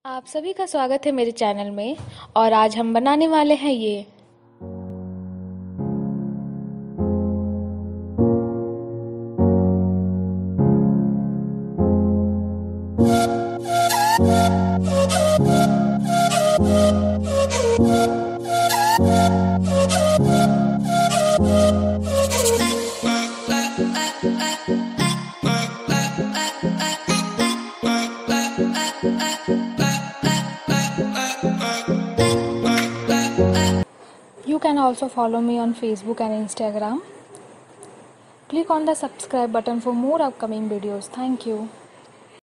आप सभी का स्वागत है मेरे चैनल में। और आज हम बनाने वाले हैं ये। You can also follow me on Facebook and Instagram. Click on the subscribe button for more upcoming videos. Thank you.